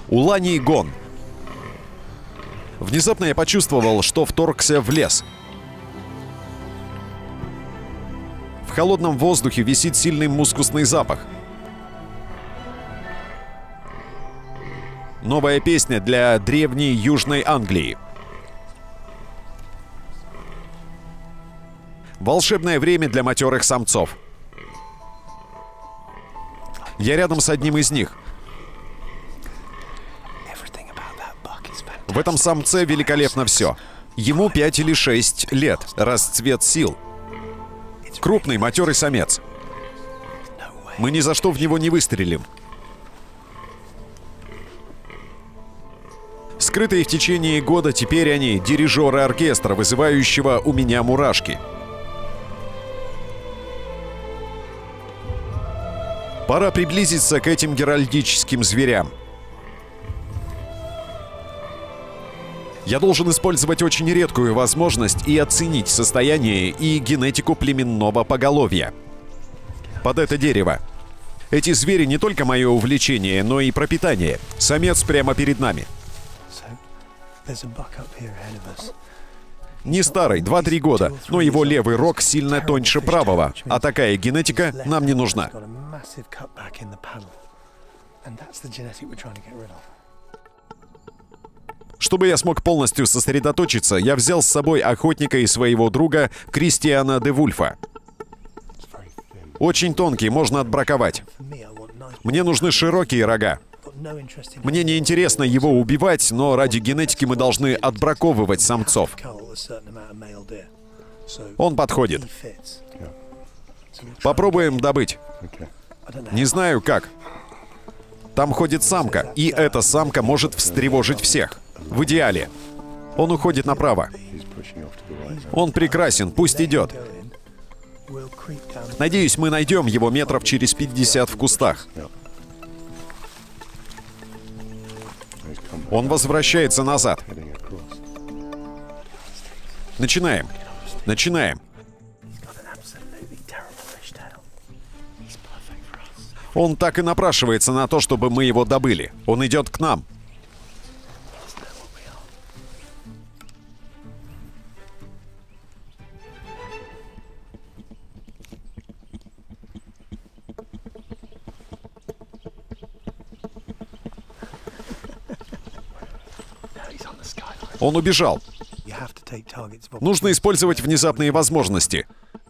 Улани Гон. Внезапно я почувствовал, что вторгся в лес. В холодном воздухе висит сильный мускусный запах. Новая песня для древней Южной Англии. Волшебное время для матерых самцов. Я рядом с одним из них. В этом самце великолепно все. Ему 5 или 6 лет. Расцвет сил. Крупный, матерый самец. Мы ни за что в него не выстрелим. Скрытые в течение года, теперь они дирижеры оркестра, вызывающего у меня мурашки. Пора приблизиться к этим геральдическим зверям. Я должен использовать очень редкую возможность и оценить состояние и генетику племенного поголовья. Под это дерево. Эти звери не только мое увлечение, но и пропитание. Самец прямо перед нами. Не старый, 2-3 года, но его левый рог сильно тоньше правого, а такая генетика нам не нужна. Чтобы я смог полностью сосредоточиться, я взял с собой охотника и своего друга Кристиана де Вульфа. Очень тонкий, можно отбраковать. Мне нужны широкие рога. Мне не интересно его убивать, но ради генетики мы должны отбраковывать самцов. Он подходит. Попробуем добыть. Не знаю как. Там ходит самка, и эта самка может встревожить всех. В идеале. Он уходит направо. Он прекрасен, пусть идет. Надеюсь, мы найдем его метров через 50 в кустах. Он возвращается назад. Начинаем. Начинаем. Он так и напрашивается на то, чтобы мы его добыли. Он идет к нам. Он убежал. Нужно использовать внезапные возможности.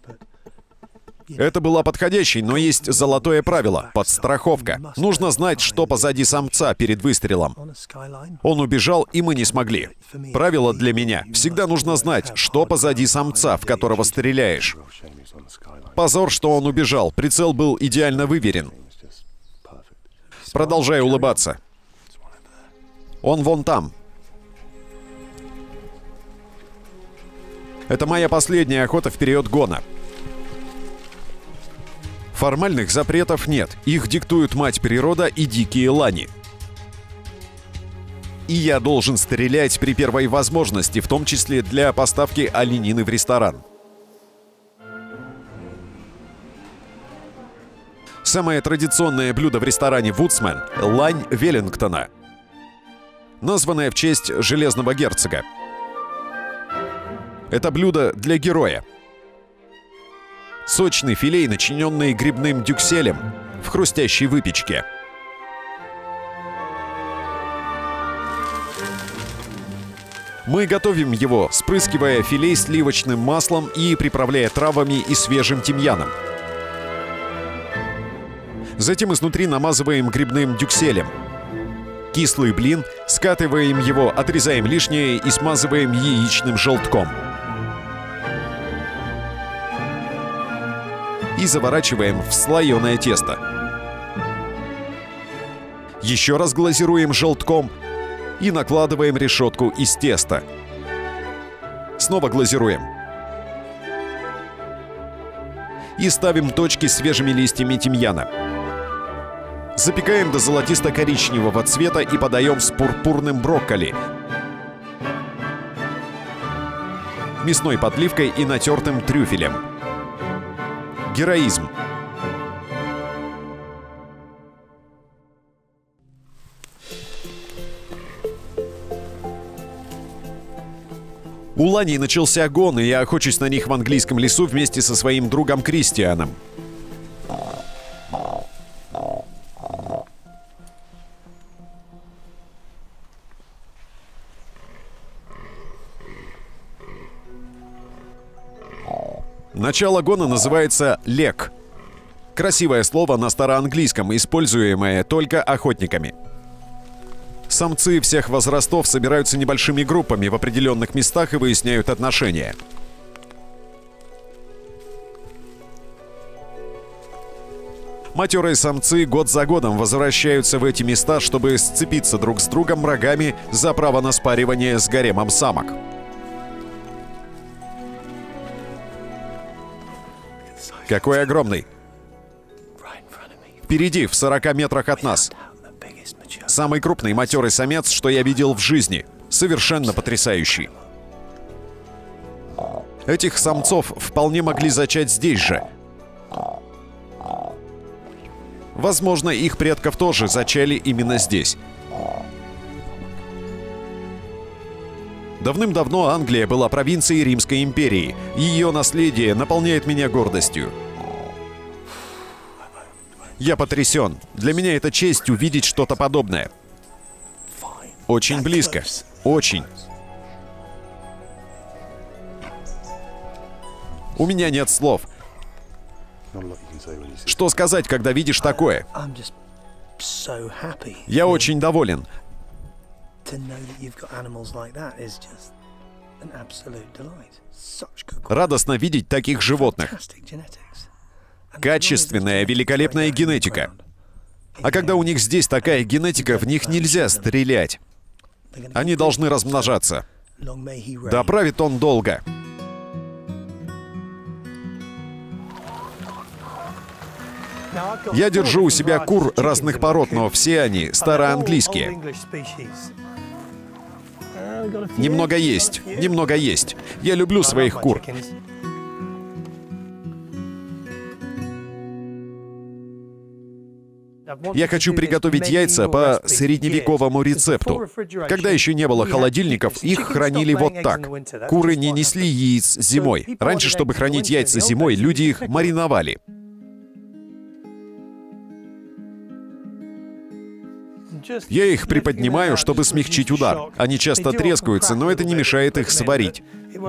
Это была подходящей, но есть золотое правило — подстраховка. Нужно знать, что позади самца перед выстрелом. Он убежал, и мы не смогли. Правило для меня — всегда нужно знать, что позади самца, в которого стреляешь. Позор, что он убежал. Прицел был идеально выверен. Продолжай улыбаться. Он вон там. Это моя последняя охота в период гона. Формальных запретов нет. Их диктуют мать природа и дикие лани. И я должен стрелять при первой возможности, в том числе для поставки оленины в ресторан. Самое традиционное блюдо в ресторане «Вудсмен» — лань Веллингтона, названная в честь Железного герцога. Это блюдо для героя. Сочный филей, начиненный грибным дюкселем в хрустящей выпечке. Мы готовим его, спрыскивая филей сливочным маслом и приправляя травами и свежим тимьяном. Затем изнутри намазываем грибным дюкселем. Кислый блин, скатываем его, отрезаем лишнее и смазываем яичным желтком. И заворачиваем в слоеное тесто. Еще раз глазируем желтком и накладываем решетку из теста. Снова глазируем. И ставим точки свежими листьями тимьяна. Запекаем до золотисто-коричневого цвета и подаем с пурпурным брокколи, мясной подливкой и натертым трюфелем. Героизм. У Лани начался гон, и я охочусь на них в английском лесу вместе со своим другом Кристианом. Начало гона называется «лек». Красивое слово на староанглийском, используемое только охотниками. Самцы всех возрастов собираются небольшими группами в определенных местах и выясняют отношения. Матерые самцы год за годом возвращаются в эти места, чтобы сцепиться друг с другом рогами за право на спаривание с гаремом самок. Какой огромный! Впереди, в 40 метрах от нас. Самый крупный матерый самец, что я видел в жизни. Совершенно потрясающий. Этих самцов вполне могли зачать здесь же. Возможно, их предков тоже зачали именно здесь. Давным-давно Англия была провинцией Римской империи. Ее наследие наполняет меня гордостью. Я потрясен. Для меня это честь увидеть что-то подобное. Очень близко. Очень. У меня нет слов. Что сказать, когда видишь такое? Я очень доволен. Радостно видеть таких животных. Качественная, великолепная генетика. А когда у них здесь такая генетика, в них нельзя стрелять. Они должны размножаться. Да правит он долго. Я держу у себя кур разных пород, но все они староанглийские. Немного есть, немного есть. Я люблю своих кур. Я хочу приготовить яйца по средневековому рецепту. Когда еще не было холодильников, их хранили вот так. Куры не несли яиц зимой. Раньше, чтобы хранить яйца зимой, люди их мариновали. Я их приподнимаю, чтобы смягчить удар. Они часто трескаются, но это не мешает их сварить.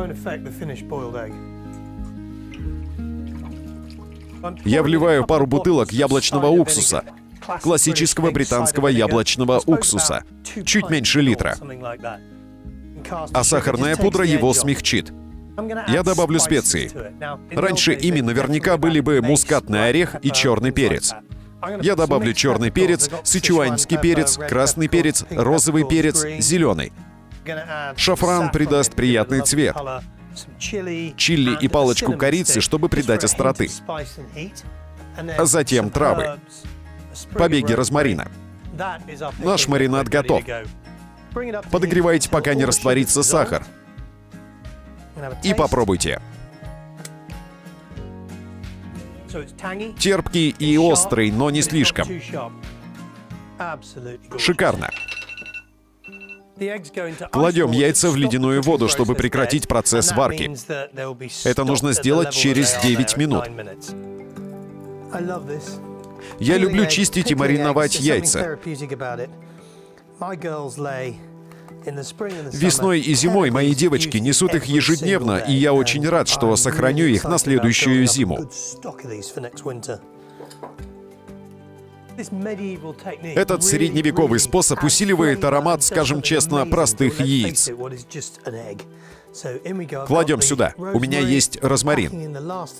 Я вливаю пару бутылок яблочного уксуса. Классического британского яблочного уксуса. Чуть меньше литра. А сахарная пудра его смягчит. Я добавлю специи. Раньше ими наверняка были бы мускатный орех и черный перец. Я добавлю черный перец, сычуанский перец, красный перец, розовый перец, зеленый. Шафран придаст приятный цвет. Чили и палочку корицы, чтобы придать остроты. А затем травы. Побеги розмарина. Наш маринад готов. Подогревайте, пока не растворится сахар. И попробуйте. Терпкий и острый, но не слишком. Шикарно. Кладем яйца в ледяную воду, чтобы прекратить процесс варки. Это нужно сделать через 9 минут. Я люблю чистить и мариновать яйца. Весной и зимой мои девочки несут их ежедневно, и я очень рад, что сохраню их на следующую зиму. Этот средневековый способ усиливает аромат, скажем честно, простых яиц. Кладем сюда. У меня есть розмарин.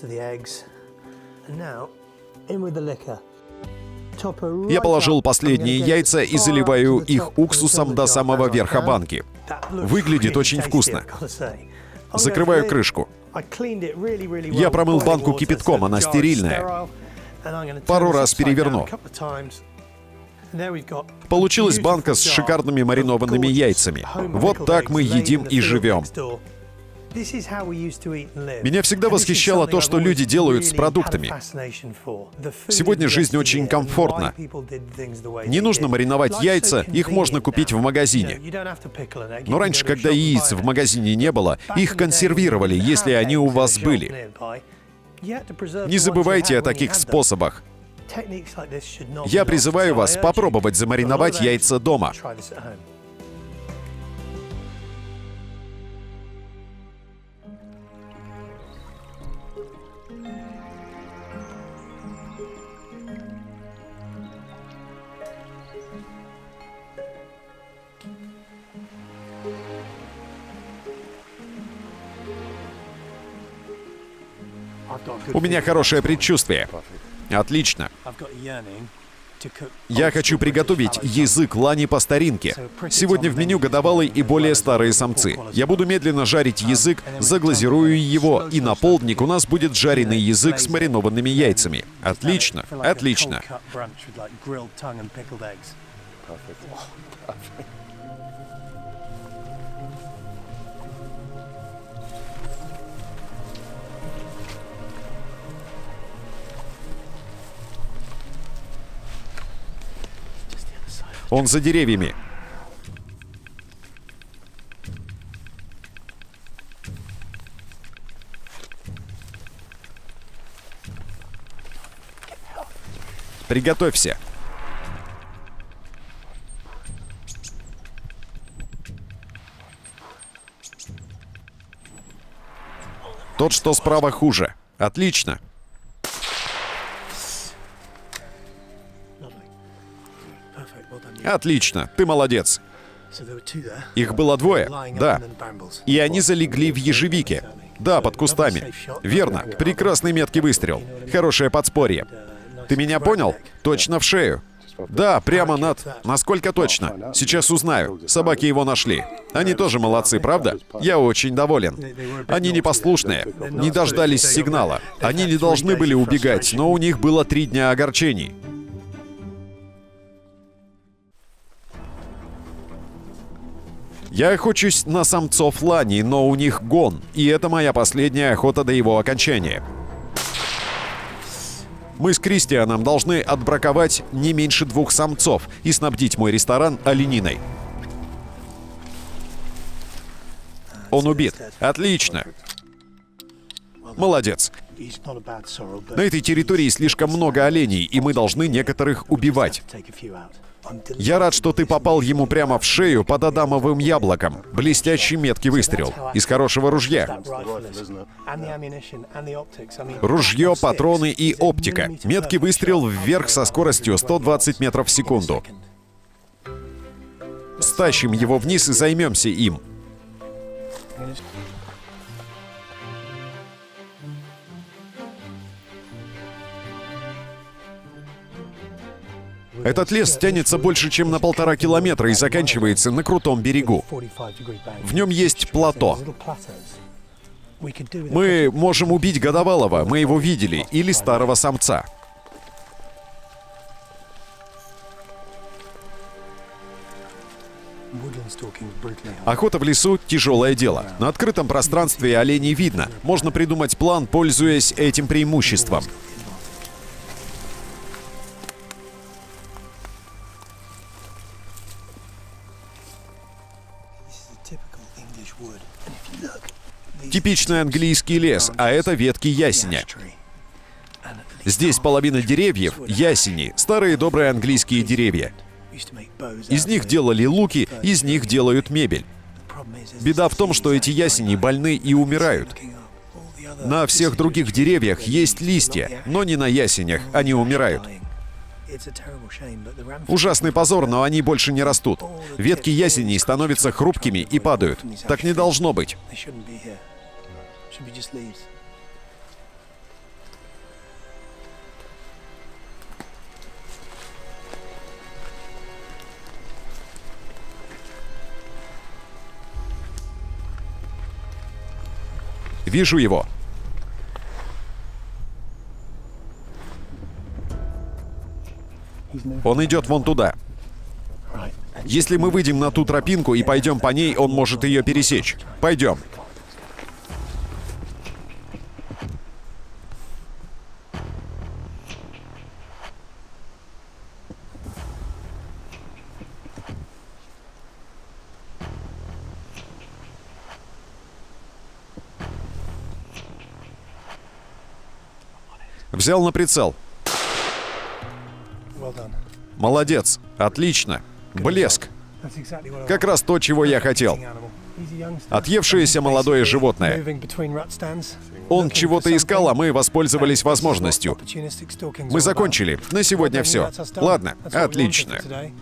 Я положил последние яйца и заливаю их уксусом до самого верха банки. Выглядит очень вкусно. Закрываю крышку. Я промыл банку кипятком, она стерильная. Пару раз переверну. Получилась банка с шикарными маринованными яйцами. Вот так мы едим и живем. Меня всегда восхищало то, что люди делают с продуктами. Сегодня жизнь очень комфортна. Не нужно мариновать яйца, их можно купить в магазине. Но раньше, когда яиц в магазине не было, их консервировали, если они у вас были. Не забывайте о таких способах. Я призываю вас попробовать замариновать яйца дома. У меня хорошее предчувствие. Отлично. Я хочу приготовить язык лани по старинке. Сегодня в меню годовалый и более старые самцы. Я буду медленно жарить язык, заглазирую его, и на полдник у нас будет жареный язык с маринованными яйцами. Отлично, отлично. Он за деревьями. Приготовься. Тот, что справа, хуже. Отлично. Отлично, ты молодец. Их было двое, да. И они залегли в ежевике. Да, под кустами. Верно, прекрасный меткий выстрел. Хорошее подспорье. Ты меня понял? Точно в шею. Да, прямо над... Насколько точно? Сейчас узнаю. Собаки его нашли. Они тоже молодцы, правда? Я очень доволен. Они непослушные, не дождались сигнала. Они не должны были убегать, но у них было 3 дня огорчений. Я охочусь на самцов лани, но у них гон, и это моя последняя охота до его окончания. Мы с Кристианом должны отбраковать не меньше 2 самцов и снабдить мой ресторан олениной. Он убит. Отлично. Молодец. На этой территории слишком много оленей, и мы должны некоторых убивать. Я рад, что ты попал ему прямо в шею под адамовым яблоком. Блестящий меткий выстрел. Из хорошего ружья. Ружье, патроны и оптика. Меткий выстрел вверх со скоростью 120 метров в секунду. Стащим его вниз и займемся им. Этот лес тянется больше, чем на 1,5 километра и заканчивается на крутом берегу. В нем есть плато. Мы можем убить годовалого, мы его видели, или старого самца. Охота в лесу — тяжелое дело. На открытом пространстве оленей видно. Можно придумать план, пользуясь этим преимуществом. Типичный английский лес, а это ветки ясеня. Здесь половина деревьев — ясени, старые добрые английские деревья. Из них делали луки, из них делают мебель. Беда в том, что эти ясени больны и умирают. На всех других деревьях есть листья, но не на ясенях, они умирают. Ужасный позор, но они больше не растут. Ветки ясеней становятся хрупкими и падают. Так не должно быть. Вижу его. Он идет вон туда. Если мы выйдем на ту тропинку и пойдем по ней, он может ее пересечь. Пойдем. Взял на прицел. Молодец. Отлично. Блеск. Как раз то, чего я хотел. Отъевшееся молодое животное. Он чего-то искал, а мы воспользовались возможностью. Мы закончили. На сегодня все. Ладно, отлично.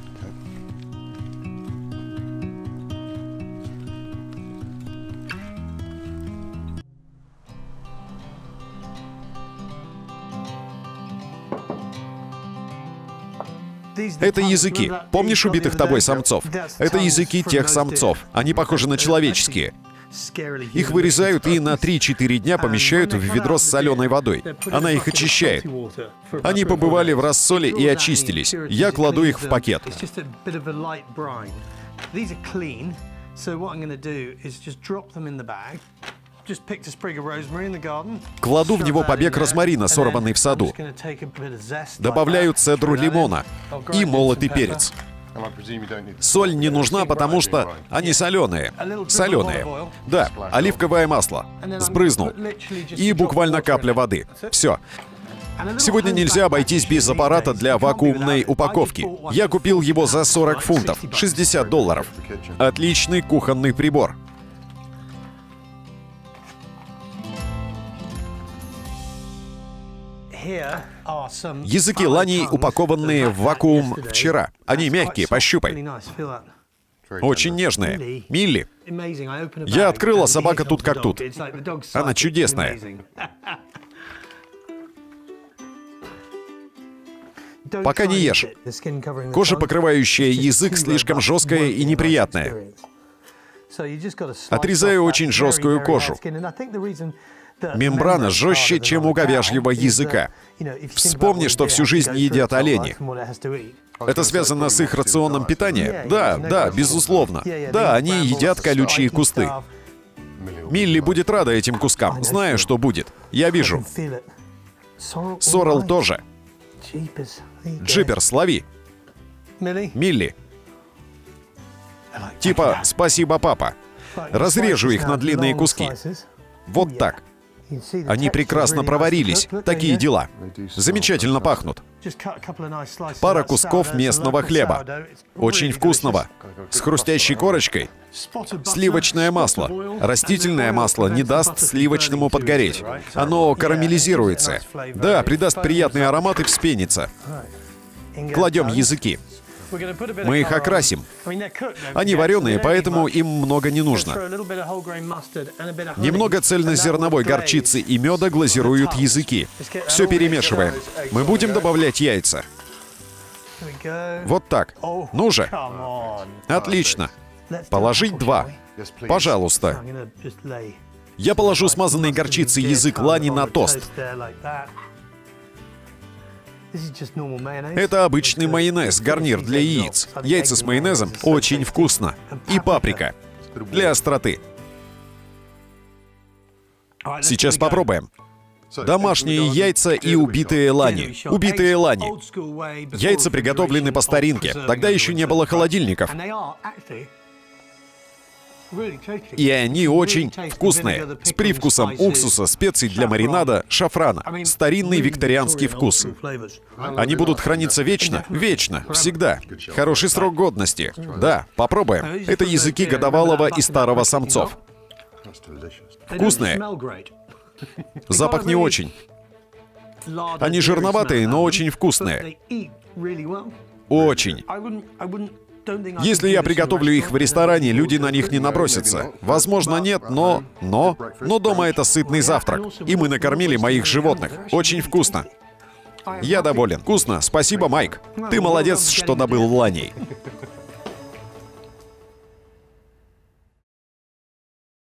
Это языки. Помнишь убитых тобой самцов? Это языки тех самцов. Они похожи на человеческие. Их вырезают и на 3-4 дня помещают в ведро с соленой водой. Она их очищает. Они побывали в рассоле и очистились. Я кладу их в пакет. Кладу в него побег розмарина, сорванный в саду. Добавляю цедру лимона и молотый перец. Соль не нужна, потому что они соленые. Соленые. Да, оливковое масло. Сбрызнул. И буквально капля воды. Все. Сегодня нельзя обойтись без аппарата для вакуумной упаковки. Я купил его за 40 фунтов, $60. Отличный кухонный прибор. Языки ланей, упакованные в вакуум вчера. Они мягкие, пощупай. Очень нежные. Милли. Я открыла, собака тут как тут. Она чудесная. Пока не ешь. Кожа, покрывающая язык, слишком жесткая и неприятная. Отрезаю очень жесткую кожу. Мембрана жестче, чем у говяжьего языка. Вспомни, что всю жизнь едят олени. Это связано с их рационом питания? Да, безусловно. Да, они едят колючие кусты. Милли будет рада этим кускам. Знаю, что будет. Я вижу. Сорел тоже. Джиперс, лови. Милли. Типа «Спасибо, папа». Разрежу их на длинные куски. Вот так. Они прекрасно проварились. Такие дела. Замечательно пахнут. Пара кусков местного хлеба. Очень вкусного. С хрустящей корочкой. Сливочное масло. Растительное масло не даст сливочному подгореть. Оно карамелизируется. Да, придаст приятный аромат и вспенится. Кладем языки. Мы их окрасим. Они вареные, поэтому им много не нужно. Немного цельнозерновой горчицы и меда глазируют языки. Все перемешиваем. Мы будем добавлять яйца. Вот так. Ну же. Отлично. Положить 2. Пожалуйста. Я положу смазанный горчицей язык лани на тост. Это обычный майонез, гарнир для яиц. Яйца с майонезом очень вкусно. И паприка. Для остроты. Сейчас попробуем. Домашние яйца и убитые лани. Убитые лани. Яйца приготовлены по старинке. Тогда еще не было холодильников. И они очень вкусные, с привкусом уксуса, специй для маринада, шафрана. Старинный викторианский вкус. Они будут храниться вечно? Вечно, всегда. Хороший срок годности. Да, попробуем. Это языки годовалого и старого самцов. Вкусные. Запах не очень. Они жирноватые, но очень вкусные. Очень. Если я приготовлю их в ресторане, люди на них не набросятся. Возможно, нет, но дома это сытный завтрак. И мы накормили моих животных. Очень вкусно. Я доволен. Вкусно. Спасибо, Майк. Ты молодец, что добыл ланей.